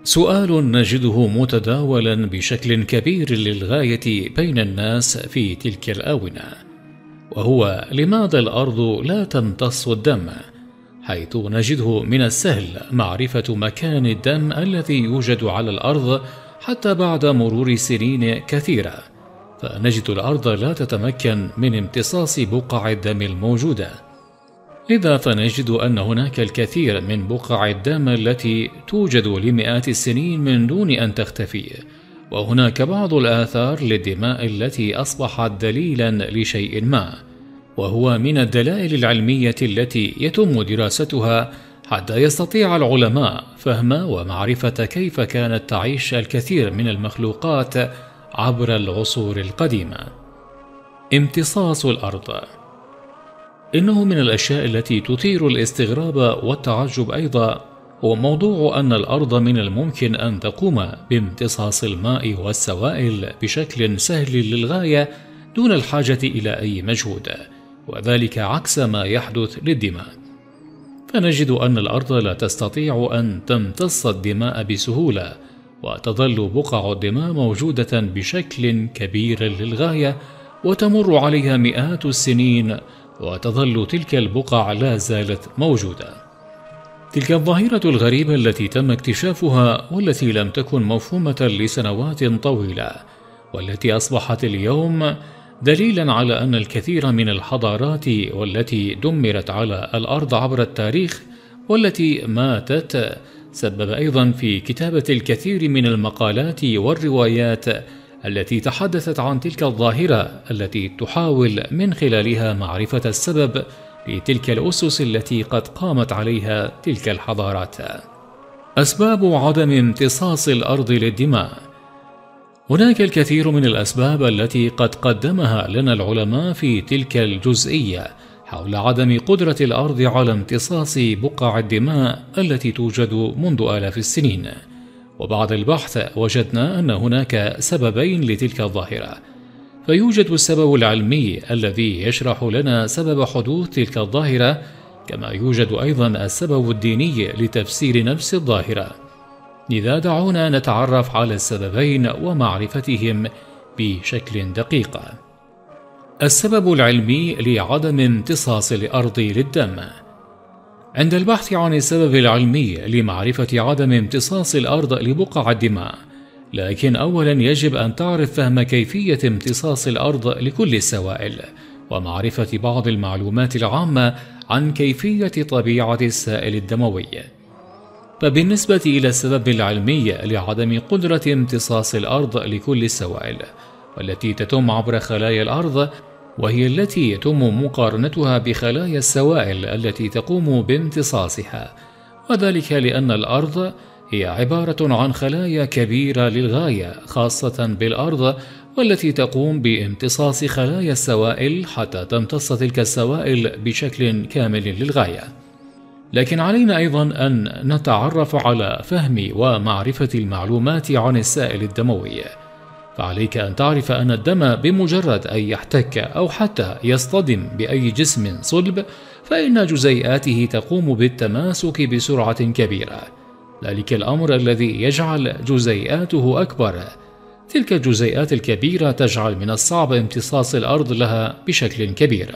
سؤال نجده متداولا بشكل كبير للغاية بين الناس في تلك الآونة، وهو لماذا الأرض لا تمتص الدم؟ حيث نجده من السهل معرفة مكان الدم الذي يوجد على الأرض حتى بعد مرور سنين كثيرة، فنجد الأرض لا تتمكن من امتصاص بقع الدم الموجودة. لذا فنجد أن هناك الكثير من بقع الدم التي توجد لمئات السنين من دون أن تختفي، وهناك بعض الآثار للدماء التي أصبحت دليلا لشيء ما، وهو من الدلائل العلمية التي يتم دراستها حتى يستطيع العلماء فهم ومعرفة كيف كانت تعيش الكثير من المخلوقات عبر العصور القديمة. امتصاص الأرض إنه من الأشياء التي تثير الاستغراب والتعجب أيضا، هو موضوع أن الأرض من الممكن أن تقوم بامتصاص الماء والسوائل بشكل سهل للغاية دون الحاجة إلى أي مجهود، وذلك عكس ما يحدث للدماء. فنجد أن الأرض لا تستطيع أن تمتص الدماء بسهولة، وتظل بقع الدماء موجودة بشكل كبير للغاية، وتمر عليها مئات السنين وتظل تلك البقع لا زالت موجودة. تلك الظاهرة الغريبة التي تم اكتشافها والتي لم تكن مفهومة لسنوات طويلة، والتي أصبحت اليوم دليلا على أن الكثير من الحضارات والتي دمرت على الأرض عبر التاريخ والتي ماتت سبب أيضا في كتابة الكثير من المقالات والروايات التي تحدثت عن تلك الظاهرة التي تحاول من خلالها معرفة السبب لتلك الأسس التي قد قامت عليها تلك الحضارات. أسباب عدم امتصاص الأرض للدماء. هناك الكثير من الأسباب التي قد قدمها لنا العلماء في تلك الجزئية حول عدم قدرة الأرض على امتصاص بقع الدماء التي توجد منذ آلاف السنين، وبعد البحث وجدنا أن هناك سببين لتلك الظاهرة. فيوجد السبب العلمي الذي يشرح لنا سبب حدوث تلك الظاهرة، كما يوجد أيضا السبب الديني لتفسير نفس الظاهرة. لذا دعونا نتعرف على السببين ومعرفتهم بشكل دقيق. السبب العلمي لعدم امتصاص الأرض للدم. عند البحث عن السبب العلمي لمعرفة عدم امتصاص الأرض لبقع الدماء، لكن أولا يجب أن تعرف فهم كيفية امتصاص الأرض لكل السوائل، ومعرفة بعض المعلومات العامة عن كيفية طبيعة السائل الدموي. فبالنسبة إلى السبب العلمي لعدم قدرة امتصاص الأرض لكل السوائل والتي تتم عبر خلايا الأرض، وهي التي يتم مقارنتها بخلايا السوائل التي تقوم بامتصاصها، وذلك لأن الأرض هي عبارة عن خلايا كبيرة للغاية خاصة بالأرض، والتي تقوم بامتصاص خلايا السوائل حتى تمتص تلك السوائل بشكل كامل للغاية. لكن علينا أيضا أن نتعرف على فهم ومعرفة المعلومات عن السائل الدموي. فعليك أن تعرف أن الدم بمجرد أن يحتك أو حتى يصطدم بأي جسم صلب، فإن جزيئاته تقوم بالتماسك بسرعة كبيرة. ذلك الأمر الذي يجعل جزيئاته أكبر. تلك الجزيئات الكبيرة تجعل من الصعب امتصاص الأرض لها بشكل كبير،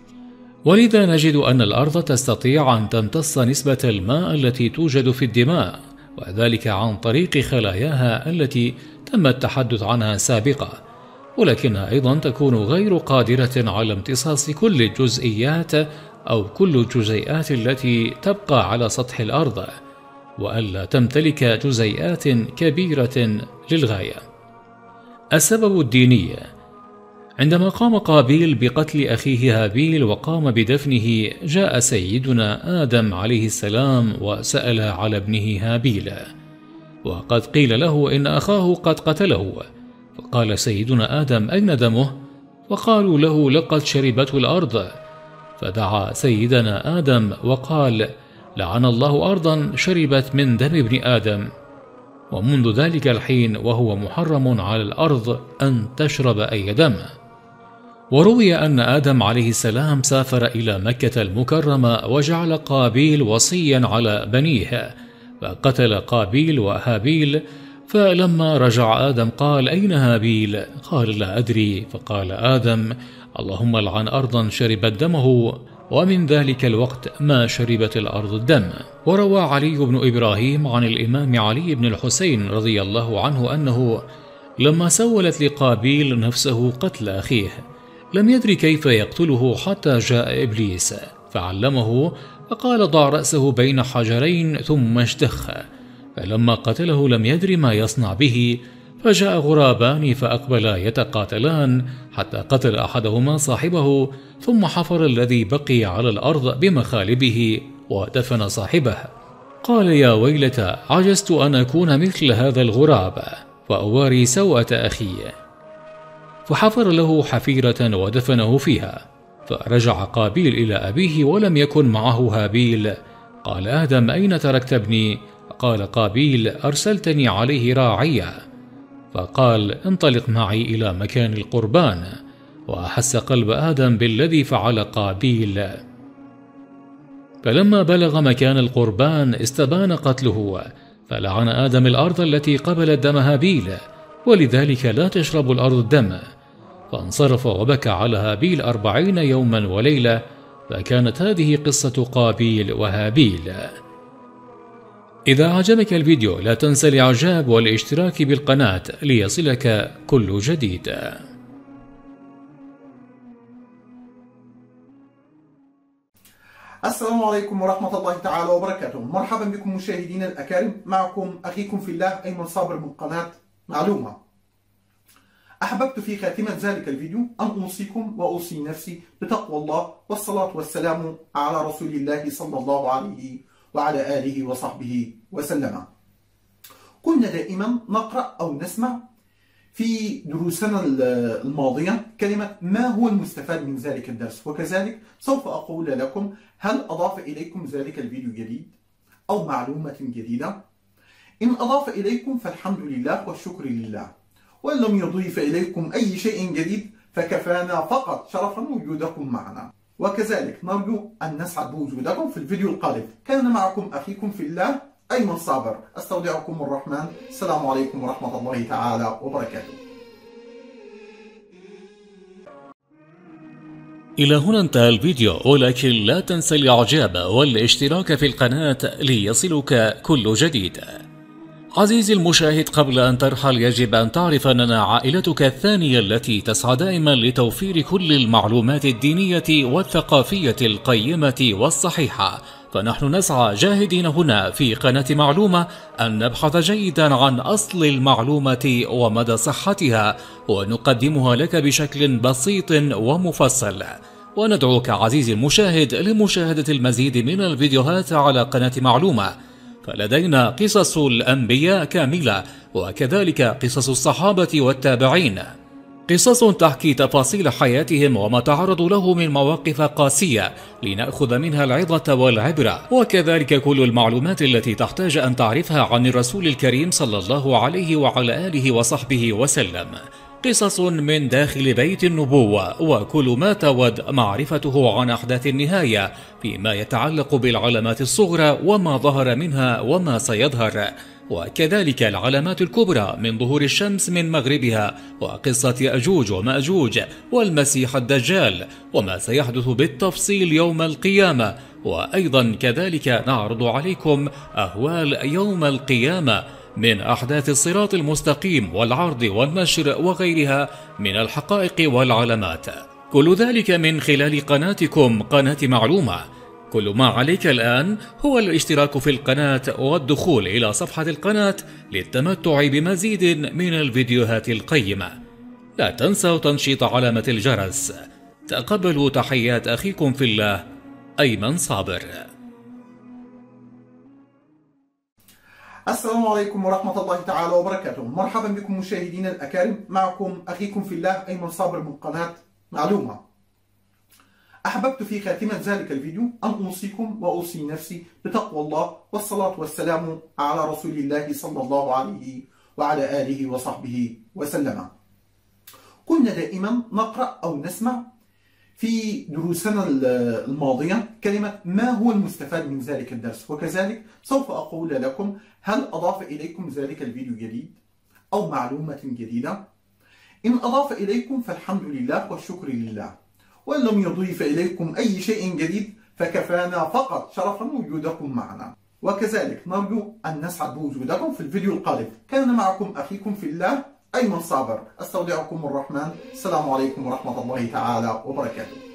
ولذا نجد أن الأرض تستطيع أن تمتص نسبة الماء التي توجد في الدماء، وذلك عن طريق خلاياها التي تم التحدث عنها سابقا، ولكنها أيضا تكون غير قادرة على امتصاص كل الجزئيات أو كل الجزيئات التي تبقى على سطح الأرض، وألا تمتلك جزيئات كبيرة للغاية. السبب الديني. عندما قام قابيل بقتل أخيه هابيل وقام بدفنه، جاء سيدنا آدم عليه السلام وسأل على ابنه هابيل، وقد قيل له إن أخاه قد قتله، فقال سيدنا آدم: أين دمه؟ وقالوا له: لقد شربته الأرض. فدعا سيدنا آدم وقال: لعن الله أرضا شربت من دم ابن آدم. ومنذ ذلك الحين وهو محرم على الأرض أن تشرب أي دم. وروي أن آدم عليه السلام سافر إلى مكة المكرمة وجعل قابيل وصيا على بنيه، فقتل قابيل وهابيل. فلما رجع آدم قال: أين هابيل؟ قال: لا أدري. فقال آدم: اللهم لعن أرضا شربت دمه، ومن ذلك الوقت ما شربت الأرض الدم. وروى علي بن إبراهيم عن الإمام علي بن الحسين رضي الله عنه أنه لما سولت لقابيل نفسه قتل أخيه لم يدري كيف يقتله حتى جاء إبليس فعلمه، فقال: ضع رأسه بين حجرين ثم اشتخ. فلما قتله لم يدري ما يصنع به، فجاء غرابان فأقبلا يتقاتلان حتى قتل أحدهما صاحبه، ثم حفر الذي بقي على الأرض بمخالبه ودفن صاحبه. قال: يا ويلتى، عجزت أن أكون مثل هذا الغراب وأواري سوءة أخي. فحفر له حفيرة ودفنه فيها. فرجع قابيل إلى أبيه ولم يكن معه هابيل. قال آدم: أين تركت ابني؟ قال قابيل: أرسلتني عليه راعيا. فقال: انطلق معي إلى مكان القربان. وأحس قلب آدم بالذي فعل قابيل. فلما بلغ مكان القربان استبان قتله، فلعن آدم الأرض التي قبلت دم هابيل، ولذلك لا تشرب الأرض الدم. فانصرف وبكى على هابيل 40 يوما وليلة. فكانت هذه قصة قابيل وهابيل. إذا عجبك الفيديو لا تنسى الإعجاب والاشتراك بالقناة ليصلك كل جديد. السلام عليكم ورحمة الله تعالى وبركاته. مرحبا بكم مشاهدينا الأكارم، معكم أخيكم في الله أيمن صابر من قناة معلومة. أحببت في خاتمة ذلك الفيديو أن أوصيكم وأوصي نفسي بتقوى الله والصلاة والسلام على رسول الله صلى الله عليه وعلى آله وصحبه وسلم. كنا دائما نقرأ أو نسمع في دروسنا الماضية كلمة ما هو المستفاد من ذلك الدرس، وكذلك سوف أقول لكم هل أضاف إليكم ذلك الفيديو جديد أو معلومة جديدة. إن أضاف إليكم فالحمد لله والشكر لله، وإن لم يضيف إليكم أي شيء جديد فكفانا فقط شرفا وجودكم معنا، وكذلك نرجو أن نسعد بوجودكم في الفيديو القادم. كان معكم أخيكم في الله أيمن صابر، أستودعكم الرحمن. السلام عليكم ورحمة الله تعالى وبركاته. إلى هنا انتهى الفيديو، ولكن لا تنسى الإعجاب والاشتراك في القناة ليصلك كل جديد. عزيزي المشاهد، قبل أن ترحل يجب أن تعرف أننا عائلتك الثانية التي تسعى دائما لتوفير كل المعلومات الدينية والثقافية القيمة والصحيحة. فنحن نسعى جاهدين هنا في قناة معلومة أن نبحث جيدا عن أصل المعلومة ومدى صحتها، ونقدمها لك بشكل بسيط ومفصل. وندعوك عزيزي المشاهد لمشاهدة المزيد من الفيديوهات على قناة معلومة. فلدينا قصص الأنبياء كاملة، وكذلك قصص الصحابة والتابعين، قصص تحكي تفاصيل حياتهم وما تعرضوا له من مواقف قاسية لنأخذ منها العظة والعبرة، وكذلك كل المعلومات التي تحتاج أن تعرفها عن الرسول الكريم صلى الله عليه وعلى آله وصحبه وسلم، قصص من داخل بيت النبوة، وكل ما تود معرفته عن أحداث النهاية فيما يتعلق بالعلامات الصغرى وما ظهر منها وما سيظهر، وكذلك العلامات الكبرى من ظهور الشمس من مغربها، وقصة يأجوج ومأجوج والمسيح الدجال وما سيحدث بالتفصيل يوم القيامة. وأيضا كذلك نعرض عليكم أهوال يوم القيامة من أحداث الصراط المستقيم والعرض والنشر وغيرها من الحقائق والعلامات، كل ذلك من خلال قناتكم قناة معلومة. كل ما عليك الآن هو الاشتراك في القناة والدخول إلى صفحة القناة للتمتع بمزيد من الفيديوهات القيمة. لا تنسوا تنشيط علامة الجرس. تقبلوا تحيات أخيكم في الله أيمن صابر. السلام عليكم ورحمة الله تعالى وبركاته. مرحبا بكم مشاهدينا الأكارم، معكم أخيكم في الله أيمن صابر من قناة معلومة. أحببت في خاتمة ذلك الفيديو أن أوصيكم وأوصي نفسي بتقوى الله والصلاة والسلام على رسول الله صلى الله عليه وعلى آله وصحبه وسلم. كنا دائما نقرأ أو نسمع في دروسنا الماضية كلمة ما هو المستفاد من ذلك الدرس، وكذلك سوف أقول لكم هل أضاف إليكم ذلك الفيديو جديد أو معلومة جديدة. إن أضاف إليكم فالحمد لله والشكر لله، وإن لم يضيف إليكم أي شيء جديد فكفانا فقط شرفا وجودكم معنا، وكذلك نرجو أن نسعد بوجودكم في الفيديو القادم. كان معكم أخيكم في الله أيمن صابر، أستودعكم الرحمن. السلام عليكم ورحمة الله تعالى وبركاته.